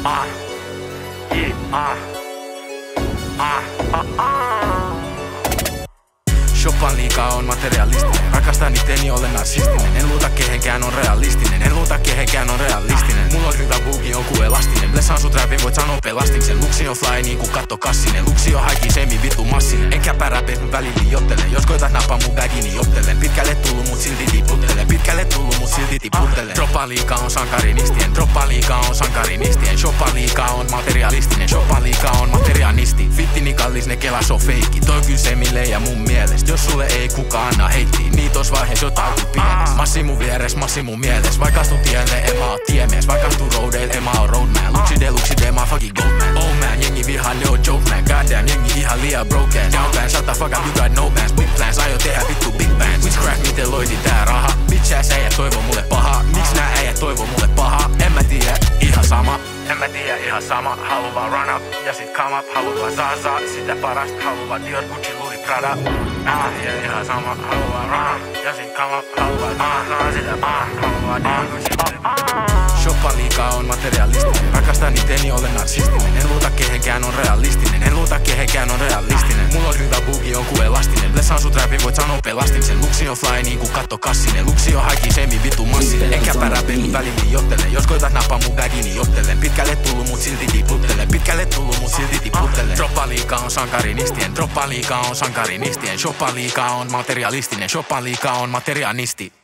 Shoppan liikaa on materialistinen. Rakastan iteni, olen narsistinen. En luota kehenkään, on realistinen. En luota kehenkään, on realistinen. Mulla on hyvä bugi, on ku elastinen. Blessaan sut räpin, voit sanoa pelastiksen. Luksi on fly niinku katto kassinen. Luksi on haiki, semi vittu massinen. Enkä päräpeis mun välillä jottelen. Jos koitat napaa mun bagini jottelen. Pitkälle tullu mut silti tiputtelen. Pitkälle tullu mut silti tiputtelen. Droppa liikaa on sankarinistien. Droppa liikaa on sankarinistien. Shoppa liikaa on materialistinen. Shoppa liikaa on materianisti. Fittini kallis, ne kelas on feikki. Toi kyl se mille ja mun mielestä. Jos sulle ei kukaan anna heittiin, niin tos vaihees jotain ku pienes. Massi mun vieres, massi mun mieles. Vaikastu tielle, en mä oo tiemies. Vaikastu roadeil, en mä oo roadman. Luxide, mä fucking goldman. Oh man, jengi vihaa, ne on joke man. Goddamn, jengi ihan liian broken. Down band, shut the fuck up, you got no bands. Big plans, aio tehdä vittu big bands. Witchcraft, miten loiti tää raha? Bitch ass äijät toivoo mulle pahaa. Miks nää äijät toivoo mulle pahaa? En mä tiedä, ihan sama. En mä tiedä, ihan sama. Halu vaan run up ja sit come up. Halu vaan Zaza, sitä parasta. Halu vaan Dior, Gucci, Louis, Prada. En mä tiedä, ihan sama. Halu vaan run up ja sit come up. Halu vaan Zaza, sitä parasta. Halu vaan Dior, Gucci, Louis, Prada. Shoppa liikaa on materialistinen. Rakastan iteni, olen narsistinen. En luota kehenkään, on realistinen. En luota kehenkään, on realistinen. Mulla on hyvä bugi, on ku elastinen. Blessaan sut räpin, voit sanoa pelastiksen. Luksi on fly niinku katto kassinen. Luksi on haiki, semi vittu massinen. Enkä päräpeis mun välillä jottelen. Jos koitat napaa mun bagini jottelen. Pitkälle tullu mut silti tiputtelen. Pitkälle tullu mut silti tiputtelen. Droppa liikaa on sankarinistien. Droppa liikaa on sankarinistien. Shoppa liikaa on materialistinen. Shoppa liikaa on materianisti.